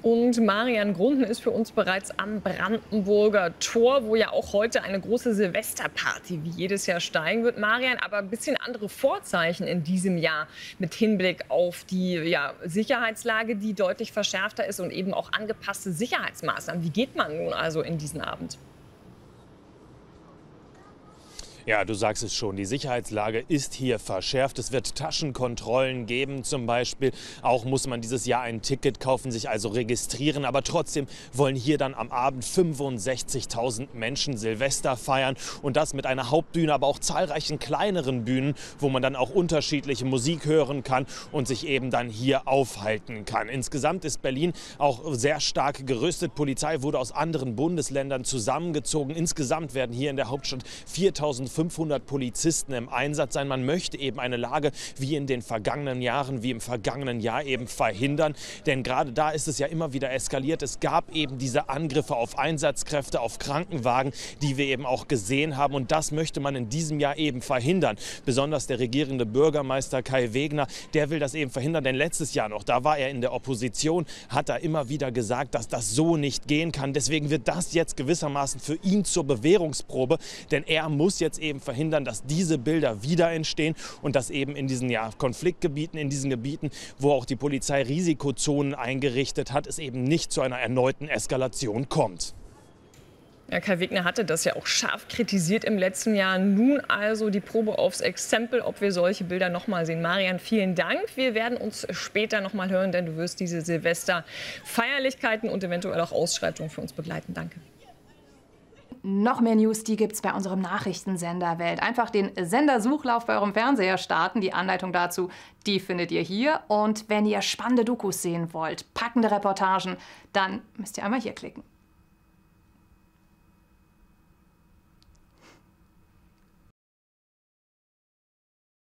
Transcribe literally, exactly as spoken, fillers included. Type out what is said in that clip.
Und Marian Grunden ist für uns bereits am Brandenburger Tor, wo ja auch heute eine große Silvesterparty wie jedes Jahr steigen wird. Marian, aber ein bisschen andere Vorzeichen in diesem Jahr mit Hinblick auf die ja, Sicherheitslage, die deutlich verschärfter ist und eben auch angepasste Sicherheitsmaßnahmen. Wie geht man nun also in diesen Abend? Ja, du sagst es schon, die Sicherheitslage ist hier verschärft. Es wird Taschenkontrollen geben zum Beispiel. Auch muss man dieses Jahr ein Ticket kaufen, sich also registrieren. Aber trotzdem wollen hier dann am Abend fünfundsechzigtausend Menschen Silvester feiern. Und das mit einer Hauptbühne, aber auch zahlreichen kleineren Bühnen, wo man dann auch unterschiedliche Musik hören kann und sich eben dann hier aufhalten kann. Insgesamt ist Berlin auch sehr stark gerüstet. Polizei wurde aus anderen Bundesländern zusammengezogen. Insgesamt werden hier in der Hauptstadt viertausendfünfhundert Polizisten im Einsatz sein. Man möchte eben eine Lage wie in den vergangenen Jahren, wie im vergangenen Jahr eben verhindern. Denn gerade da ist es ja immer wieder eskaliert. Es gab eben diese Angriffe auf Einsatzkräfte, auf Krankenwagen, die wir eben auch gesehen haben. Und das möchte man in diesem Jahr eben verhindern. Besonders der regierende Bürgermeister Kai Wegner, der will das eben verhindern. Denn letztes Jahr noch, da war er in der Opposition, hat er immer wieder gesagt, dass das so nicht gehen kann. Deswegen wird das jetzt gewissermaßen für ihn zur Bewährungsprobe. Denn er muss jetzt eben verhindern, dass diese Bilder wieder entstehen und dass eben in diesen ja, Konfliktgebieten, in diesen Gebieten, wo auch die Polizei Risikozonen eingerichtet hat, es eben nicht zu einer erneuten Eskalation kommt. Ja, Kai Wegner hatte das ja auch scharf kritisiert im letzten Jahr. Nun also die Probe aufs Exempel, ob wir solche Bilder noch mal sehen. Marian, vielen Dank. Wir werden uns später noch mal hören, denn du wirst diese Silvesterfeierlichkeiten und eventuell auch Ausschreitungen für uns begleiten. Danke. Noch mehr News, die gibt's bei unserem Nachrichtensender Welt. Einfach den Sendersuchlauf bei eurem Fernseher starten. Die Anleitung dazu, die findet ihr hier. Und wenn ihr spannende Dokus sehen wollt, packende Reportagen, dann müsst ihr einmal hier klicken.